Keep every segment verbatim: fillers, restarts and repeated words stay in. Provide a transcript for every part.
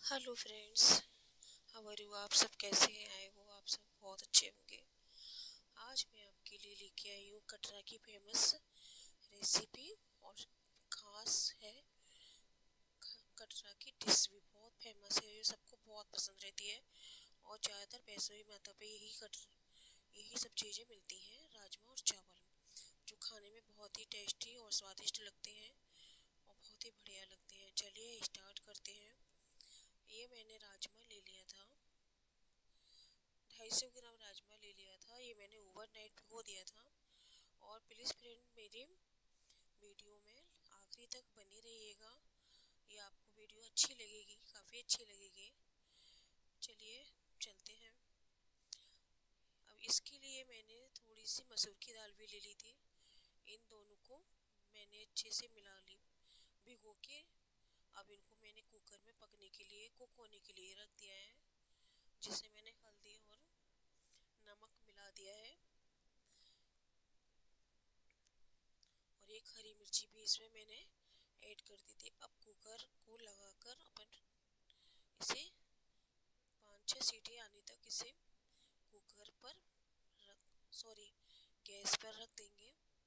Hello friends, how are you. आप सब कैसे हैं? आए हो आप सब बहुत अच्छे होंगे। आज मैं आपके लिए लेके आई हूँ कटरा की फेमस रेसिपी और खास है। कटरा की डिश भी बहुत फेमस है, ये सबको बहुत पसंद रहती है और ज़्यादातर वैष्णवी माता पे यही कटर यही सब चीज़ें मिलती हैं, राजमा और चावल, जो खाने में बहुत ही टेस्टी और स्वादिष्ट लगते हैं और बहुत ही बढ़िया लगते हैं। चलिए स्टार्ट करते हैं। ये मैंने राजमा ले लिया था, ढाई सौ ग्राम राजमा ले लिया था। ये मैंने ओवरनाइट भिगो दिया था। और प्लीज़ फ्रेंड, मेरी वीडियो में आखिरी तक बनी रहिएगा, ये आपको वीडियो अच्छी लगेगी, काफ़ी अच्छी लगेगी। चलिए चलते हैं। अब इसके लिए मैंने थोड़ी सी मसूर की दाल भी ले ली थी। इन दोनों को मैंने अच्छे से मिला ली भिगो के। अब इनको मैंने कुकर में पकने के लिए, कुक होने के लिए रख दिया है, जिसे मैंने हल्दी और नमक मिला दिया है और एक हरी मिर्ची भी इसमें मैंने ऐड कर दी थी। अब कुकर को लगाकर अपन इसे पाँच छः सीटी आने तक इसे कुकर पर रख सॉरी गैस पर रख देंगे।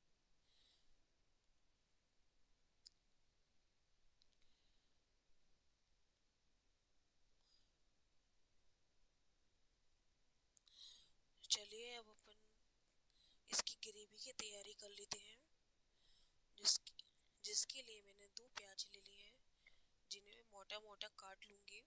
चलिए अब अपन इसकी ग्रेवी की तैयारी कर लेते हैं, जिसकी जिसके लिए मैंने दो प्याज ले लिए हैं, जिन्हें मैं मोटा मोटा काट लूंगी।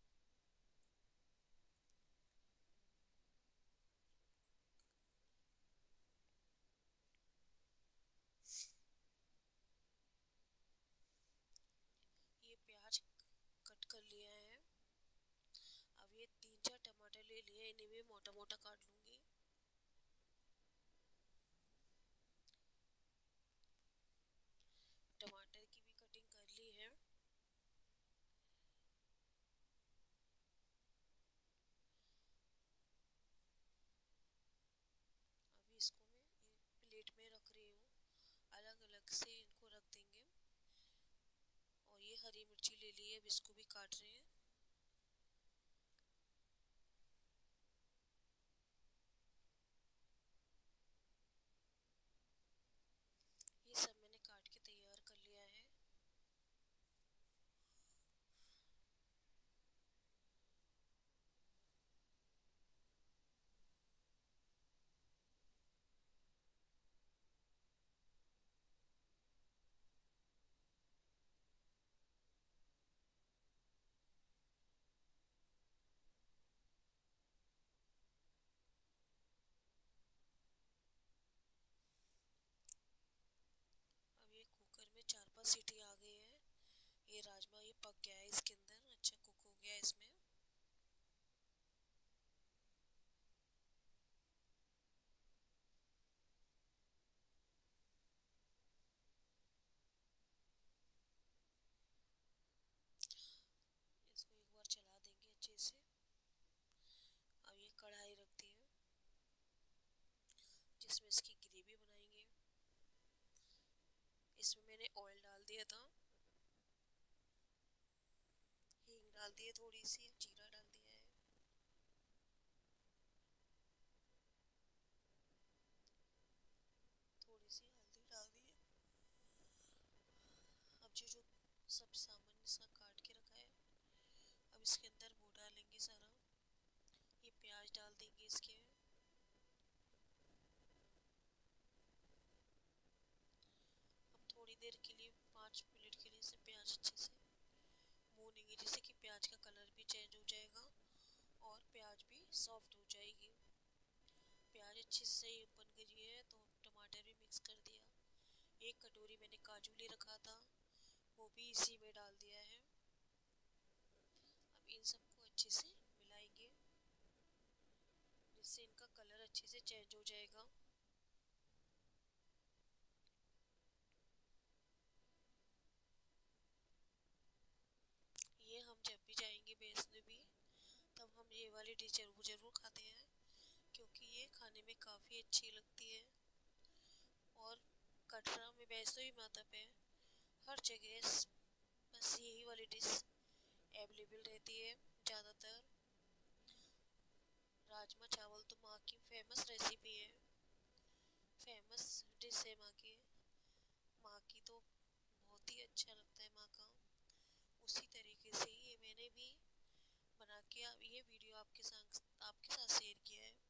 ये प्याज कट कर लिया है। अब ये तीन चार टमाटर ले लिए, इन्हें भी मोटा मोटा काट लूंगी। टमाटर की भी कटिंग कर ली है। अभी इसको मैं एक प्लेट में रख रही हूँ, अलग अलग से इनको रख देंगे। और ये हरी मिर्ची ले ली है, अब इसको भी काट रहे हैं। ये सब मैंने काट के तैयार कर लिया है। अब ये कुकर में चार पांच सीटी आ गई है। ये राजमा ये पक गया है, इसके अंदर अच्छा कुक हो गया है इसमें। इसको एक बार चला देंगे अच्छे से। अब ये कढ़ाई रख दी है, जिसमें इसकी ग्रेवी बनाएंगे। इसमें मैंने ऑयल डाल दिया था, हींग डाल दी है, थोड़ी सी जीरा डाल दिया है, थोड़ी सी हल्दी डाल दी है। अब जो जो सब सामान सा काट के रखा है, अब इसके अंदर वो डालेंगे सारा। ये प्याज डाल देंगे इसके। अब थोड़ी देर के लिए, पाँच मिनट के लिए इसे प्याज अच्छे से भूनेंगे, जिससे कि प्याज का कलर भी चेंज हो जाएगा और प्याज भी सॉफ्ट हो जाएगी। प्याज अच्छे से बन गई है तो टमाटर भी मिक्स कर दिया। एक कटोरी मैंने काजू ले रखा था, वो भी इसी में डाल दिया है। अब इन सबको अच्छे से मिलाएंगे, जिससे इनका कलर अच्छे से चेंज हो जाएगा। ये हम जब भी जाएंगे वैष्णवी, तब हम ये वाली डिश जरूर जरूर खाते हैं, क्योंकि ये खाने में काफ़ी अच्छी लगती है। और कटरा में वैष्णवी माता पे हर जगह बस यही वाली डिश अवेलेबल रहती है। ज़्यादातर राजमा चावल तो माँ की फेमस रेसिपी है, फेमस डिश है माँ की। माँ की तो बहुत ही अच्छा लगता है माँ का। उसी तरीके से ये मैंने भी बना के अब ये वीडियो आपके साथ आपके साथ शेयर किया है।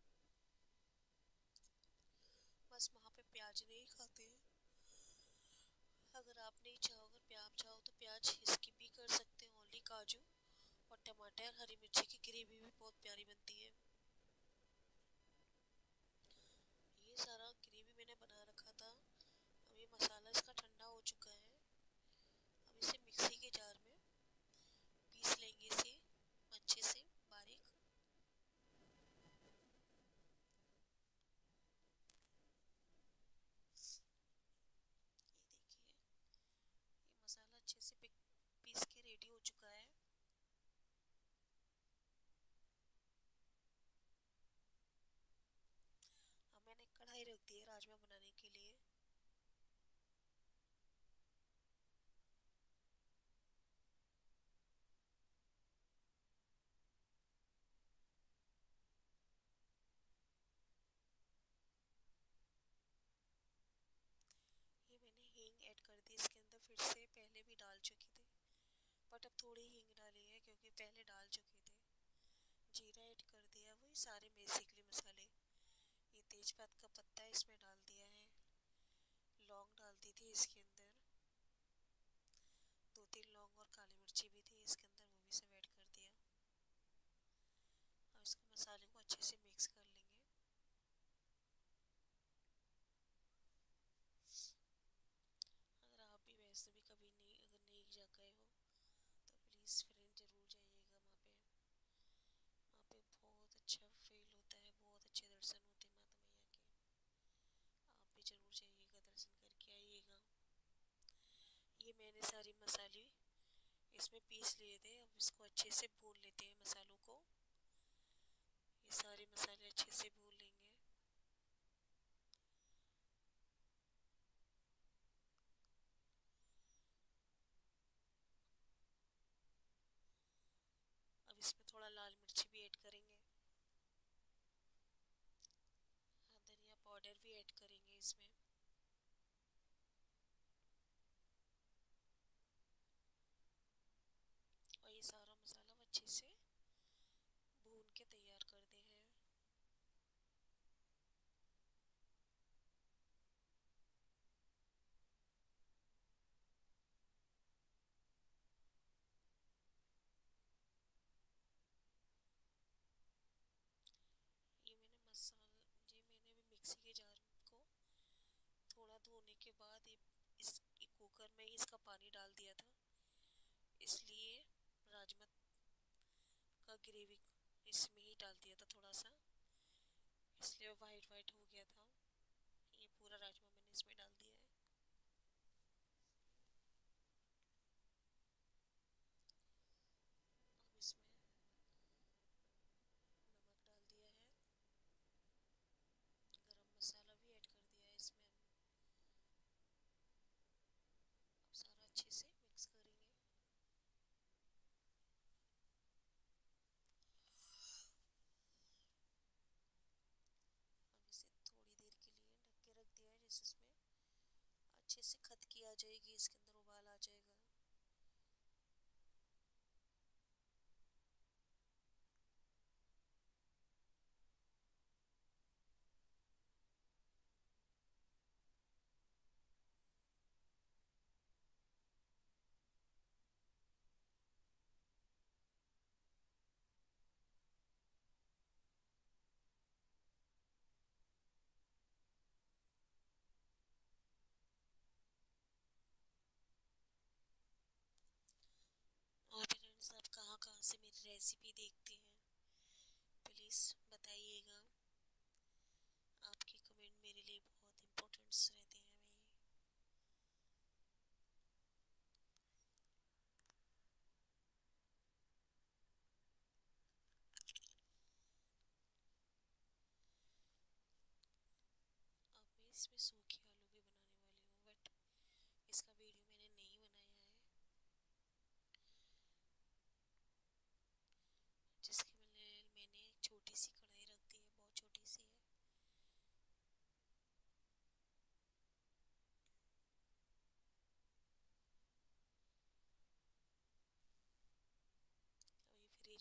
बस वहाँ पे प्याज नहीं खाते हैं। अगर आप नहीं चाहो अगर प्याज चाहो तो प्याज स्किप भी कर सकते हैं, ओनली काजू और टमाटर हरी मिर्ची की ग्रेवी भी बहुत प्यारी बनती है। ये सारा ग्रेवी मैंने बना रखा था। अब ये मसाला इसका ठंडा हो चुका है। अब इसे मिक्सी के जार में पीस लेंगे इसे अच्छे से बारीक। ये देखिए ये मसाला अच्छे से पीस के रेडी हो चुका है। अब मैंने कढ़ाई रख दी है राजमा बनाने के लिए। ये मैंने हींग ऐड कर दी इसके अंदर, फिर से पहले भी डाल चुकी थी बट अब थोड़ी हींग डाली है क्योंकि पहले डाल चुके थे। जीरा ऐड कर दिया, वही सारे बेसिकली मसाले। ये तेजपात का पत्ता इसमें डाल दिया है, लौंग डाल दी थी इसके अंदर, दो तीन लौंग और काली मिर्ची भी थी इसके अंदर, वो भी सब ऐड कर दिया। अब इसको मसाले को अच्छे से मिक्स कर लेंगे। अगर आप भी वैसे भी कभी नहीं अगर नहीं जा गए हो तो प्लीज़ फ्रेंड ज़रूर जाइएगा वहाँ पे। वहाँ पे बहुत अच्छा फील होता है, बहुत अच्छे दर्शन होते हैं माता मैया के। आप भी ज़रूर जाइएगा, दर्शन करके आइएगा। ये मैंने सारी मसाले इसमें पीस लिए थे, अब इसको अच्छे से भून लेते हैं मसालों को। ये सारे मसाले अच्छे से भून लेंगे। अब इसमें थोड़ा लाल मिर्ची भी ऐड करेंगे, हाँ धनिया पाउडर भी ऐड करेंगे इसमें। और ये सारा मसाला अच्छे से भून के तैयार करते हैं। ये मैंने मसाला ये मैंने भी मिक्सी के जार को थोड़ा धोने के बाद ये इस कुकर में ही इसका पानी डाल दिया था, इसलिए राजमा का ग्रेवी इसमें ही डाल दिया था थोड़ा सा, इसलिए वाइट वाइट हो गया था। ये पूरा राजमा मैंने इसमें डाल दिया है। अब इसमें नमक डाल दिया है, गरम मसाला भी ऐड कर दिया है इसमें। अब सारा अच्छे से मिक्स करेंगे। अब इसे थोड़ी देर के लिए ढक के रख दिया है, जिससे इसमें अच्छे से खदकी आ जाएगी, इसके अंदर उबाल आ जाएगा। और फ्रेंड्स, आप कहाँ कहाँ से मेरी रेसिपी देखते हैं प्लीज़ बताइएगा। आपके कमेंट मेरे लिए बहुत इम्पोर्टेंट्स रहते हैं। अब मैं इसमें सूखे आलू भी बनाने वाली हूँ, बट इसका वीडियो मैंने नहीं बनाया है।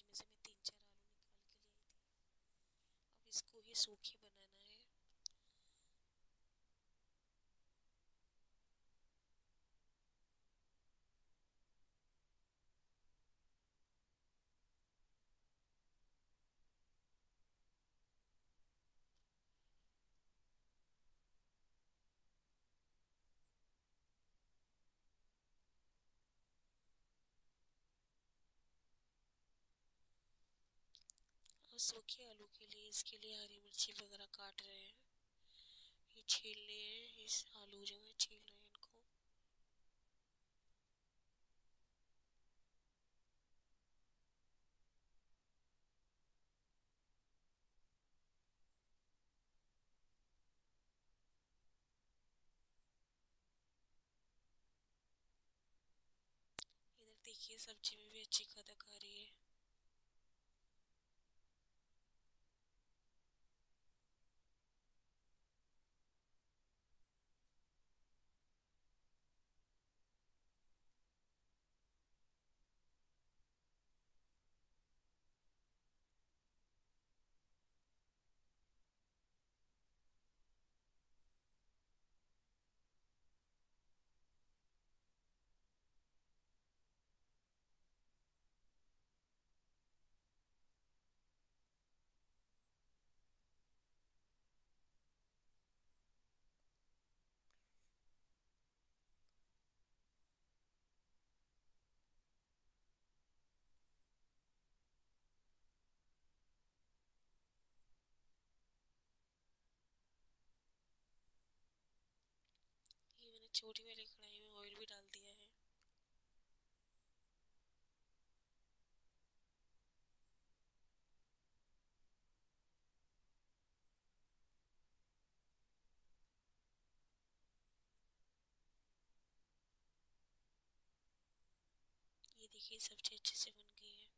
फ्रिज में से मैं तीन चार आलू निकाल के ले आई थी। अब इसको ही सूखी बनाना है। और सूखे आलू के लिए इसके लिए हरी मिर्ची वगैरह काट रहे हैं, ये छील लिए हैं, इस आलू जो है छील रहे हैं इनको। इधर देखिए सब्जी में भी अच्छी खदक आ रही है। ये मैंने छोटी वाली कढ़ाई में ऑयल भी डाल दिया है। ये देखिए सब्जी अच्छे से बन गई है।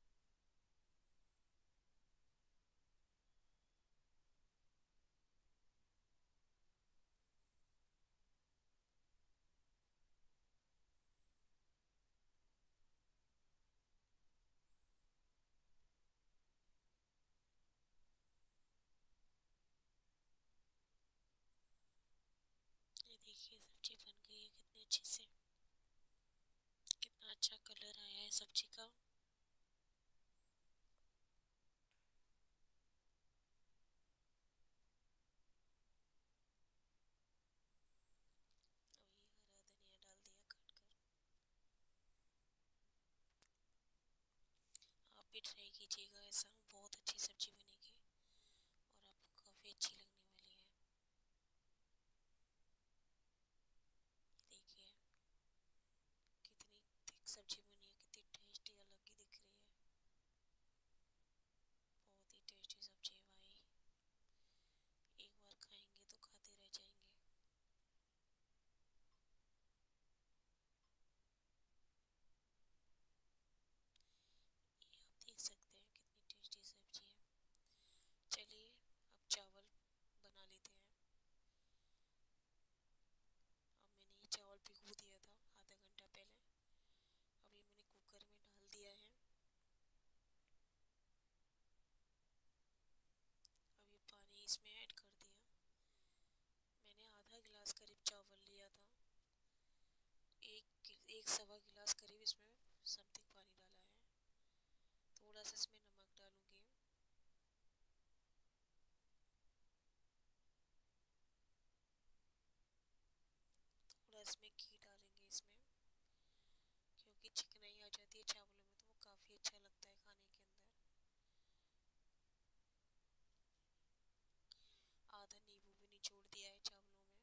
ये देखिए सब्जी बन गई है कितने अच्छे से, कितना अच्छा कलर आया है सब्जी का। अब ये हरा धनिया डाल दिया काट कर। आप भी ट्राई कीजिएगा, ऐसा बहुत अच्छी सब्जी बनेगी और आपको काफ़ी अच्छी लगने वाली है। देखिए कितनी थिक सब्जी बनी है, कितनी टेस्टी अलग ही दिख रही है। बहुत ही टेस्टी सब्जी है भाई, एक बार खाएंगे तो खाते रह जाएंगे। ये आप देख सकते हैं कितनी टेस्टी सब्जी है। चलिए अब चावल बना लेते हैं। अब मैंने ये चावल भिगो दिया था आधा घंटा पहले, अब ये मैंने कुकर में डाल दिया है। अब ये पानी इसमें ऐड कर दिया। मैंने आधा गिलास करीब चावल लिया था, एक एक सवा गिलास करीब इसमें समथिंग पानी डाला है। थोड़ा सा इसमें नमक डालूंगी। थोड़ा इसमें घी डालेंगे इसमें, क्योंकि चिकनाई आ जाती है चावलों में तो वो काफ़ी अच्छा लगता है खाने के अंदर। आधा नींबू भी निचोड़ दिया है चावलों में,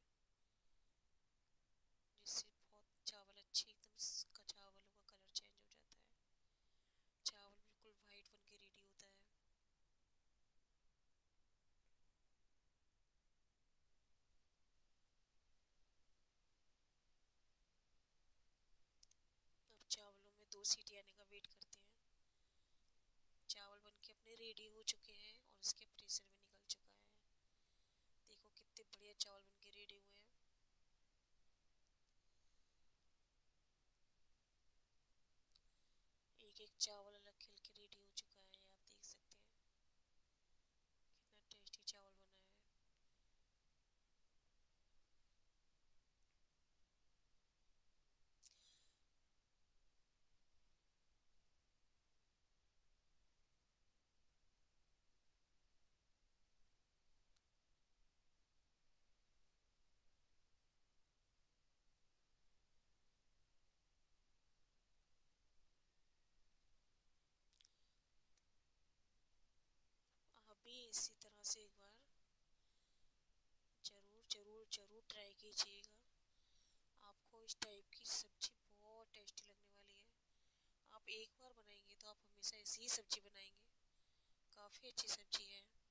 जिससे बहुत चावल अच्छे एकदम स- चावलों का कलर चेंज हो जाता है, चावल बिल्कुल वाइट बन के रेडी होता है। अब चावलों में दो सीटी आने का वेट करते हैं। चावल बन के अपने रेडी हो चुके हैं और इसके प्रेशर भी निकल चुका है। देखो कितने बढ़िया चावल बन के रेडी हुए हैं। एक एक चावल अलग खिल के रेडी हो से एक बार ज़रूर ज़रूर ज़रूर ट्राई कीजिएगा। आपको इस टाइप की सब्जी बहुत टेस्टी लगने वाली है। आप एक बार बनाएंगे तो आप हमेशा ऐसी ही सब्जी बनाएंगे। काफ़ी अच्छी सब्जी है।